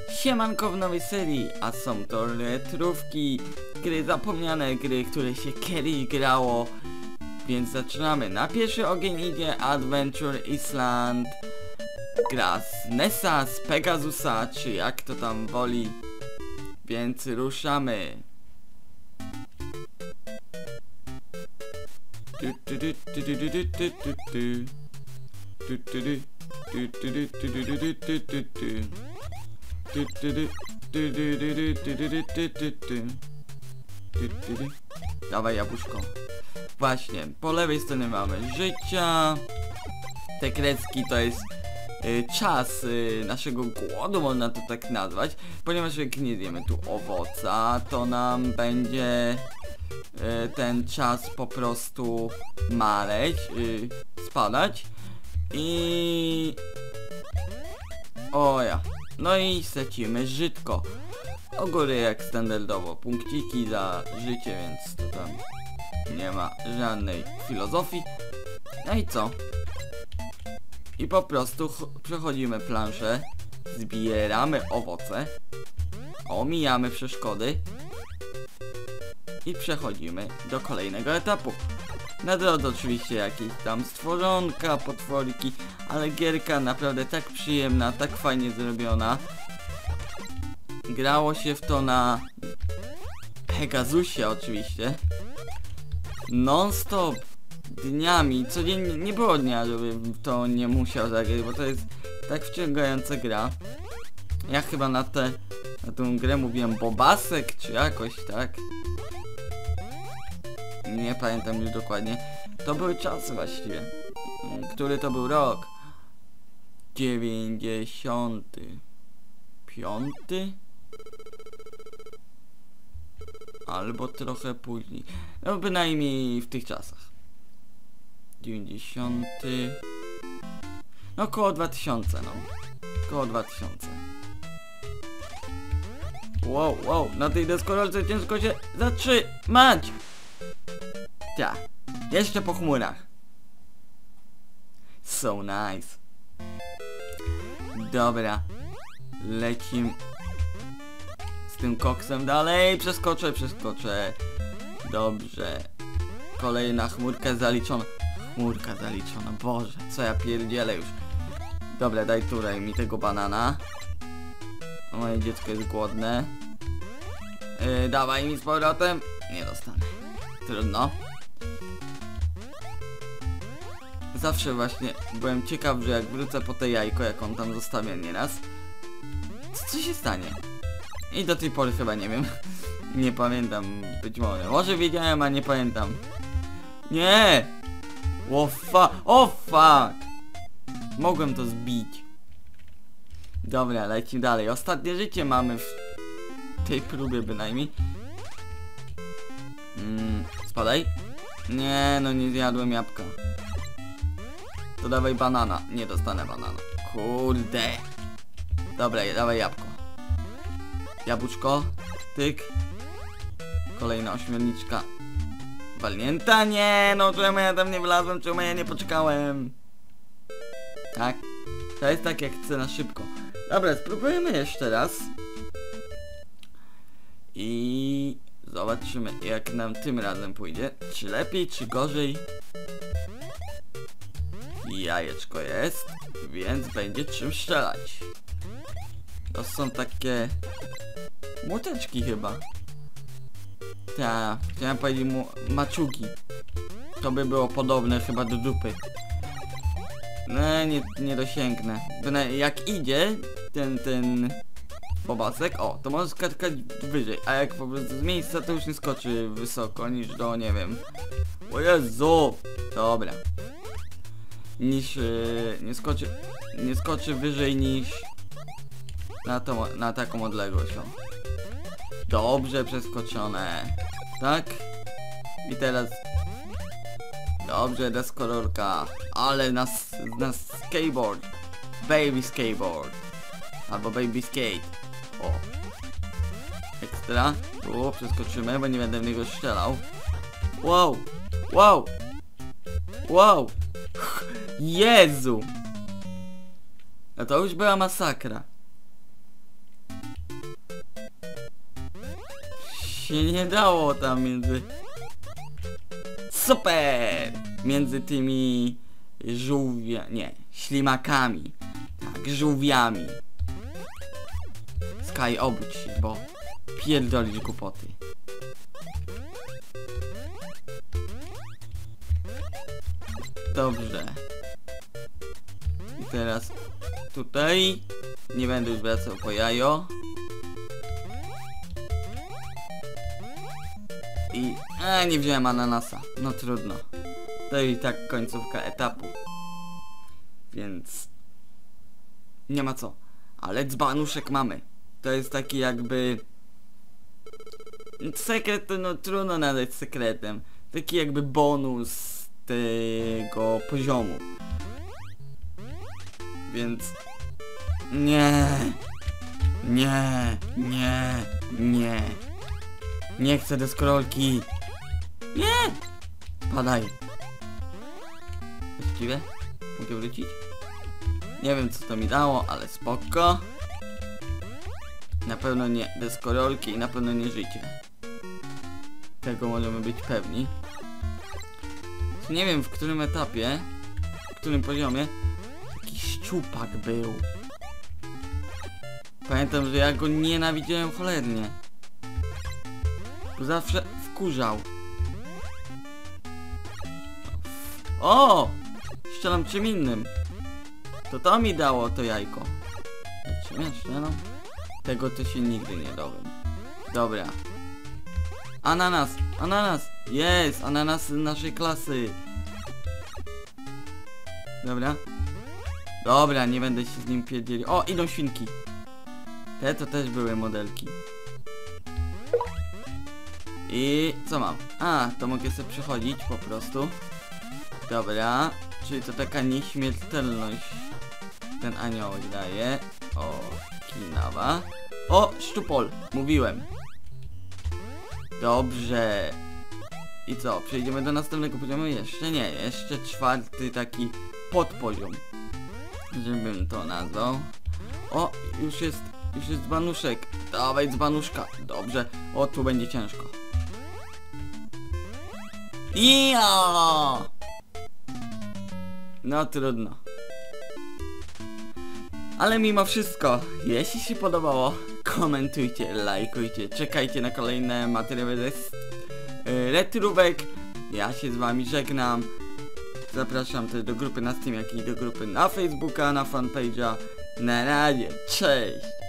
Siemanko w nowej serii, a są to retrówki, gry zapomniane, gry, które się kiedyś grało. Więc zaczynamy. Na pierwszy ogień idzie Adventure Island. Gra z NES-a, z Pegasusa, czy jak to tam woli. Więc ruszamy. Dawaj jabłuszko. Właśnie, po lewej stronie mamy życia. Te kredki to jest czas naszego głodu, można to tak nazwać. Ponieważ jak nie zjemy tu owoca, to nam będzie ten czas po prostu maleć, spadać. I... o ja. No i secimy żytko. O góry jak standardowo. Punkciki za życie, więc to tam nie ma żadnej filozofii. No i co? I po prostu przechodzimy planszę. Zbieramy owoce. Omijamy przeszkody. I przechodzimy do kolejnego etapu. Na drodze oczywiście jakieś tam stworzonka, potworki, ale gierka naprawdę tak przyjemna, tak fajnie zrobiona. Grało się w to na Pegasusie oczywiście. Non stop, dniami, codziennie, nie było dnia, żebym w to nie musiał zagrać, bo to jest tak wciągająca gra. Ja chyba na tę grę mówiłem Bobasek, czy jakoś tak. Nie pamiętam już dokładnie. To były czasy właściwie. Który to był rok? 95? Albo trochę później. No bynajmniej w tych czasach. 90. No koło 2000, no. Koło 2000. Wow, na tej deskorolce ciężko się zatrzymać. Ja, jeszcze po chmurach. So nice. Dobra. Lecimy z tym koksem dalej. Przeskoczę. Dobrze. Kolejna chmurka zaliczona. Boże, co ja pierdzielę już. Dobra, daj tutaj mi tego banana. Moje dziecko jest głodne. Dawaj mi z powrotem. Nie dostanę. Trudno. Zawsze właśnie byłem ciekaw, że jak wrócę po te jajko, jak on tam zostawia nieraz, co się stanie? I do tej pory chyba nie wiem. Nie pamiętam, być może. Może wiedziałem, a nie pamiętam. Nie! O fuck! Mogłem to zbić. Dobra, lecimy dalej. Ostatnie życie mamy w tej próbie bynajmniej. Spadaj. Nie, no nie zjadłem jabłka. To dawaj banana. Nie dostanę banana. Kurde. Dobra, dawaj jabłko. Jabłuszko. Tyk. Kolejna ośmiorniczka. Walnięta? Nie, no czemu ja tam nie wlazłem? Czemu ja nie poczekałem? Tak. To jest tak jak chcę na szybko. Dobra, spróbujemy jeszcze raz. I... zobaczymy jak nam tym razem pójdzie. Czy lepiej, czy gorzej. Jajeczko jest, więc będzie czym strzelać. To są takie młoteczki chyba. Chciałem powiedzieć maczugi. To by było podobne chyba do dupy. No nie dosięgnę. Jak idzie ten bobasek, o, to może skakać wyżej, a jak po prostu z miejsca to już nie skoczy wysoko niż do, nie wiem. O Jezu! Dobra. Nie skoczy wyżej niż na taką odległość. O. Dobrze przeskoczone. Tak? I teraz dobrze, deskorolka. Ale na skateboard. Baby skateboard. Albo baby skate. O. Ekstra. Tu przeskoczymy, bo nie będę w niego strzelał. Wow. Jezu. No to już była masakra. się nie dało tam między... Super! Między tymi ślimakami. Tak, żółwiami. Sky, obudź się, bo pierdolisz głupoty. Dobrze. I teraz tutaj nie będę już wracał po jajo. I... nie wziąłem ananasa. No trudno. To i tak końcówka etapu. Więc... nie ma co. Ale dzbanuszek mamy. To jest taki jakby... sekret to no trudno nadać sekretem. Taki jakby bonus tego poziomu. Więc... Nie. Nie chcę deskorolki. Nie! Padaj. Właściwie? Mogę wrócić? Nie wiem co to mi dało, ale spoko. Na pewno nie deskorolki i na pewno nie życie. Tego możemy być pewni. Nie wiem w którym etapie, w którym poziomie taki szczupak był. Pamiętam, że ja go nienawidziłem cholernie. Bo zawsze wkurzał. O! Strzelam czym innym. To mi dało to jajko. Czym ja strzelam? Tego to się nigdy nie dowiem. Dobra. Ananas! Ananas! Jest! Ananas z naszej klasy. Dobra. Dobra, nie będę się z nim pierdzielił. O, idą świnki. Te to też były modelki. I co mam? To mogę sobie przechodzić po prostu. Dobra. Czyli to taka nieśmiertelność ten aniołek daje. O, kinawa. O, szczupol. Mówiłem. Dobrze. I co? Przejdziemy do następnego poziomu? Jeszcze nie. Jeszcze czwarty taki podpoziom. Żebym to nazwał. O, już jest dzbanuszek. Dawaj dzbanuszka. Dobrze. O, tu będzie ciężko. No trudno. Ale mimo wszystko, jeśli się podobało, komentujcie, lajkujcie, czekajcie na kolejne materiały ze retrówek. Ja się z wami żegnam. Zapraszam też do grupy na Steam, jak i do grupy na Facebooka, na fanpage'a. Na razie, cześć!